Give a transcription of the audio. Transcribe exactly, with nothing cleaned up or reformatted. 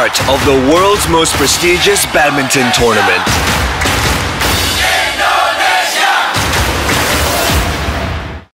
start of the world's most prestigious badminton tournament.